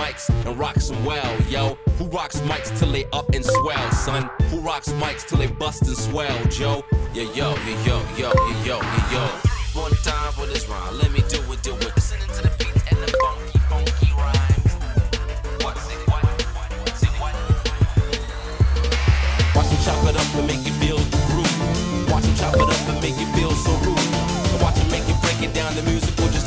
mics and rocks them well, yo? Who rocks mics till they up and swell, son? Who rocks mics till they bust and swell, Joe? Yo, yo, yo, yo, yo, yo, yo, yo. One time for this rhyme, let me do it, do it. Listening to the beats and the funky, funky rhymes. What, say what, say what? Watch them chop it up and make you feel the groove. Watch them chop it up and make you feel so rude. And watch them make you break it down, the music will just